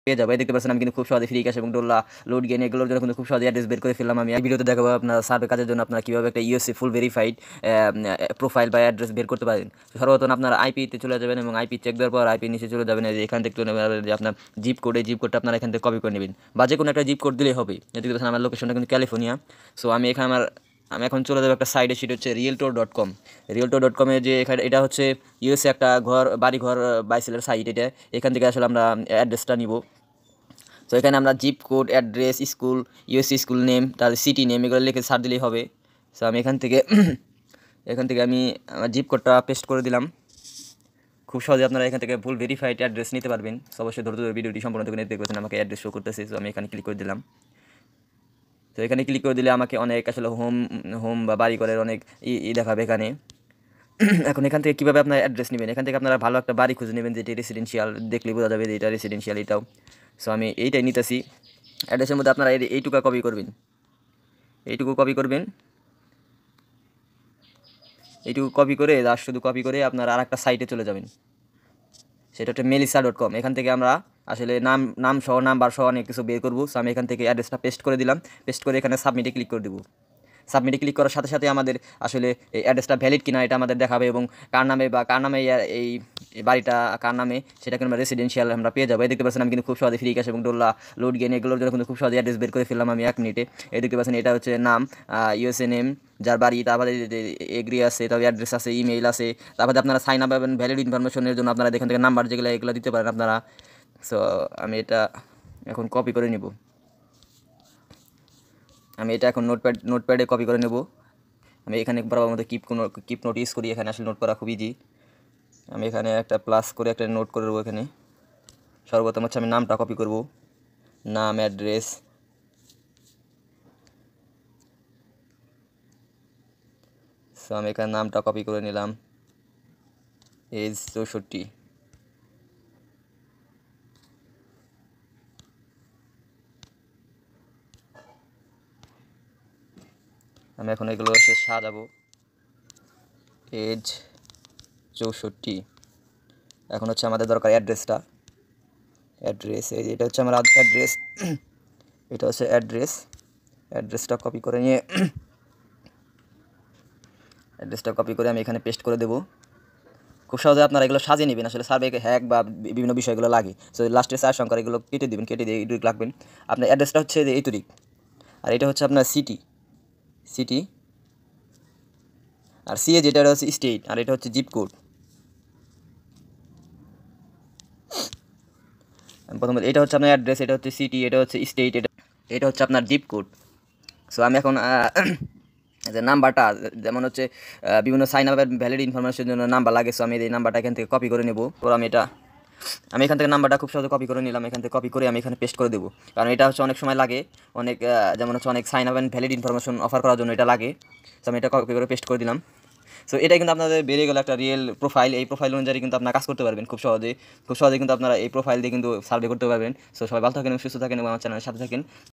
পেয়ে যাবো। দেখতে পাচ্ছেন আমি কিন্তু খুব সহজে FreeCash এবং ডোলা লোড গেইন এগুলোর জন্য কিন্তু খুব সহজে অ্যাড্রেস বের করে ফেললাম। আমি এই ভিডিওতে দেখাবো আপনার সার্ভে কাজের জন্য আপনারা কীভাবে একটা ইউএসএ ফুল ভেরিফাইড প্রোফাইল বা অ্যাড্রেস বের করতে পারেন। সর্বপ্রথম আপনারা আইপিতে চলে যাবেন এবং আইপি চেক দেওয়ার পর আইপি নিচে চলে যাবেন। এখান থেকে যে আপনার জিপ কোড, এই জিপ কোডটা আপনারা এখান থেকে কপি করে নেবেন বা যে কোনো একটা জিপ কোড দিলেই হবে। দেখতে পাচ্ছেন আমার লোকেশনটা কিন্তু ক্যালিফোর্নিয়া। সো আমি এখন চলে যাবো একটা সাইডে, সেটা হচ্ছে realtor.com। realtor.com-এ যে এখানে এটা হচ্ছে ইউএসএ একটা বাড়িঘর বাইসেলের সাইট। এটা এখান থেকে আসলে আমরা অ্যাড্রেসটা নিব। তো এখানে আমরা zip code, address, school, USC school name, তাহলে সিটি নেম এগুলো লিখে সার্চ দিলেই হবে। সো আমি এখান থেকে আমি আমার জিপ কোডটা পেস্ট করে দিলাম। খুব সহজে আপনারা এখান থেকে ফুল ভেরিফাইড অ্যাড্রেস নিতে পারবেন। সো অবশ্যই ধৈর্য ধরে ভিডিওটি সম্পূর্ণ দেখে দেখবেন। আমাকে অ্যাড্রেস শো করতেছে, সো আমি এখানে ক্লিক করে দিলাম। তো এখানে ক্লিক করে দিলে আমাকে অনেক আসলে হোম বা বাড়ি ঘরের অনেক দেখাবে এখানে। এখন এখান থেকে কীভাবে আপনার অ্যাড্রেস নেবেন, এখান থেকে আপনারা ভালো একটা বাড়ি খুঁজে নেবেন যেটি রেসিডেন্সিয়াল, দেখলেই বোঝা যাবে যে এটা রেসিডেন্সিয়াল এটাও। সো আমি এইটাই নিতেছি। অ্যাড্রেসের মধ্যে আপনারা এইটুকু কপি করবেন, এইটুকু কপি করে শুধু কপি করে আপনারা আর একটা সাইটে চলে যাবেন, সেটা হচ্ছে melissa.com। এখান থেকে আমরা আসলে নাম সহ নাম্বার সহ অনেক কিছু বের করবো। সো আমি এখান থেকে অ্যাড্রেসটা পেস্ট করে দিলাম। পেস্ট করে এখানে সাবমিটে ক্লিক করে দেবো। সাবমিটে ক্লিক করার সাথে সাথে আমাদের আসলে এই অ্যাড্রেসটা ভ্যালিড কিনা এটা আমাদের দেখাবে এবং কার নামে এই বাড়িটা কার নামে সেটা কিন্তু রেসিডেন্সিয়াল আমরা পেয়ে যাবো। এই দেখতে পাচ্ছেন আমি কিন্তু খুব সহজে FreeCash এবং ডোলা লোড গেইন এগুলোর জন্য কিন্তু খুব সহজে অ্যাড্রেস বের করে ফেললাম আমি 1 মিনিটে। এই দেখতে পাচ্ছেন এটা হচ্ছে নাম, ইউএসএ নেম, যার বাড়ি, তারপরে এগ্রি আছে, তারপরে অ্যাড্রেস আছে, ইমেইল আছে, তারপরে আপনারা সাইন আপ এবং ভ্যালিড ইনফরমেশনের জন্য আপনারা এখান থেকে নাম্বার যেগুলো এগুলো দিতে পারেন আপনারা। সো আমি এটা এখন কপি করে নিব। আমি এটা এখন নোটপ্যাডে কপি করে নেব। আমি এখানে বরাবর মধ্যে কিপ নোট ইউজ করি। এখানে আসলে নোট করা খুব ইজি। আমি এখানে একটা প্লাস করে একটা নোট করে দেবো। এখানে সর্বপ্রথম হচ্ছে আমি নামটা কপি করব, নাম, অ্যাড্রেস। সো আমি এখানে নামটা কপি করে নিলাম, এজ 64। আমি এখন এগুলো হচ্ছে সাজাবো, এজ 64। এখন হচ্ছে আমাদের দরকার অ্যাড্রেস। এটা হচ্ছে আমার অ্যাড্রেস। এটা হচ্ছে অ্যাড্রেসটা কপি করে নিয়ে আমি এখানে পেস্ট করে দেবো। খুব সহজে আপনারা এগুলো সাজিয়ে নেবেন। আসলে সার্ভে হ্যাক বা বিভিন্ন বিষয়গুলো লাগে। সো লাস্টে 4 সংখ্যার এগুলো কেটে দিয়ে এইটুকু লাগবেন। আপনার অ্যাড্রেসটা হচ্ছে এই তারিখ, আর এটা হচ্ছে আপনার সিটি, আর সিএ যেটা হচ্ছে স্টেট, আর এটা হচ্ছে জিপ কোড। প্রথমে এটা হচ্ছে আপনার অ্যাড্রেস, এটা হচ্ছে সিটি, এটা হচ্ছে স্টেট, এটা হচ্ছে আপনার জিপ কোড। সো আমি এখন যে নাম্বারটা, যেমন হচ্ছে বিভিন্ন সাইন আপ ভ্যালিড ইনফরমেশনের জন্য নাম্বার লাগে। সো আমি এই নাম্বারটা এখান থেকে কপি করে নেব। পর আমি এখান থেকে নাম্বারটা খুব সহজে কপি করে নিলাম। এখান থেকে কপি করে আমি এখানে পেস্ট করে দেবো, কারণ এটা হচ্ছে অনেক সময় লাগে, যেমন হচ্ছে অনেক sign up valid information offer করার জন্য এটা লাগে। সো আমি এটা কপি করে পেস্ট করে দিলাম। সো এটাই কিন্তু আপনাদের বেরিয়ে গেল একটা রিয়েল প্রোফাইল। এই প্রোফাইল অনুযায়ী কিন্তু আপনারা কাজ করতে পারবেন খুব সহজে কিন্তু আপনারা এই প্রোফাইল দিয়ে কিন্তু সার্ভে করতে পারবেন। সো সবাই ভালো থাকেন, সুস্থ থাকেন এবং আমার চ্যানেলের সাথে থাকেন।